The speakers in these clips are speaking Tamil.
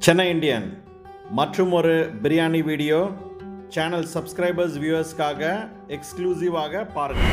Chennai Indian மற்றும் ஒரு பிரியாணி வீடியோ சேனல் சப்ஸ்கிரைபர்ஸ் வியூவர்ஸ்க்காக எக்ஸ்க்ளூசிவாக பாருங்க.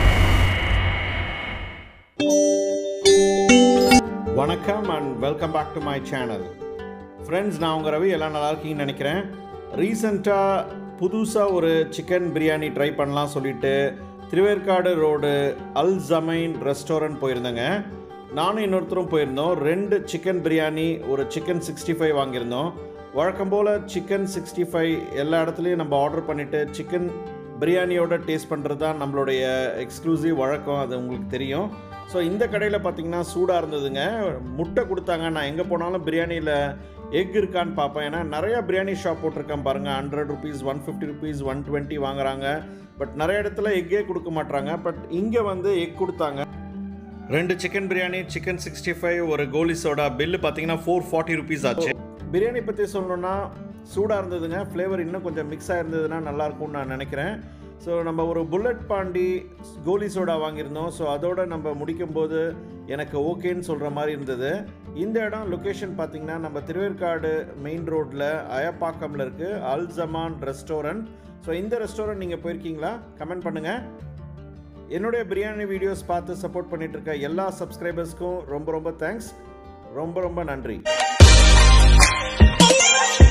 வணக்கம் and welcome back to my channel. Friends, நான் உங்கள் ரவி. எல்லாம் நல்லா இருக்கீங்கன்னு நினைக்கிறேன். ரீசெண்டாக புதுசாக ஒரு சிக்கன் பிரியாணி ட்ரை பண்ணலாம் சொல்லிட்டு Thiruverkadu road Al Jamain restaurant போயிருந்தேங்க. நானும் இன்னொருத்தரும் போயிருந்தோம். 2 சிக்கன் பிரியாணி, ஒரு சிக்கன் 65 வாங்கியிருந்தோம். வழக்கம் போல் சிக்கன் 65 எல்லா இடத்துலையும் நம்ம ஆர்டர் பண்ணிவிட்டு சிக்கன் பிரியாணியோட டேஸ்ட் பண்ணுறது தான் நம்மளுடைய எக்ஸ்க்ளூசிவ் வழக்கம், அது உங்களுக்கு தெரியும். ஸோ இந்த கடையில் பார்த்திங்கன்னா சூடாக இருந்ததுங்க. முட்டை கொடுத்தாங்க. நான் எங்கே போனாலும் பிரியாணியில் எக் இருக்கான்னு பார்ப்பேன். ஏன்னா நிறையா பிரியாணி ஷாப் போட்டிருக்கேன் பாருங்கள். 100 rupees, 150 rupees, 120 வாங்குறாங்க. பட் நிறைய இடத்துல எக்கே கொடுக்க மாட்டாங்க. பட் இங்கே வந்து எக் கொடுத்தாங்க. 2 சிக்கன் பிரியாணி, சிக்கன் 65, ஒரு கோலி சோடா. பில்லு பார்த்தீங்கன்னா 440 rupees ஆச்சு. பிரியாணி பற்றி சொல்லணுன்னா சூடாக இருந்ததுங்க. ஃப்ளேவர் இன்னும் கொஞ்சம் மிக்ஸ் ஆகிருந்ததுன்னா நல்லாயிருக்கும்னு நான் நினைக்கிறேன். ஸோ நம்ம ஒரு புல்லட் பாண்டி கோலி சோடா வாங்கியிருந்தோம். ஸோ அதோடு நம்ம முடிக்கும்போது எனக்கு ஓகேன்னு சொல்கிற மாதிரி இருந்தது. இந்த இடம் லொக்கேஷன் பார்த்திங்கன்னா நம்ம திருவேற்காடு மெயின் ரோட்டில் அயப்பாக்கமில் இருக்குது, அல் ஜமான் ரெஸ்டாரண்ட். ஸோ இந்த ரெஸ்டாரண்ட் நீங்கள் போயிருக்கீங்களா? கமெண்ட் பண்ணுங்கள். என்னுடைய பிரியாணி வீடியோஸ் பார்த்து சப்போர்ட் பண்ணிட்டு இருக்க எல்லா சப்ஸ்கிரைபர்ஸ்க்கும் ரொம்ப ரொம்ப தேங்க்ஸ். ரொம்ப ரொம்ப நன்றி.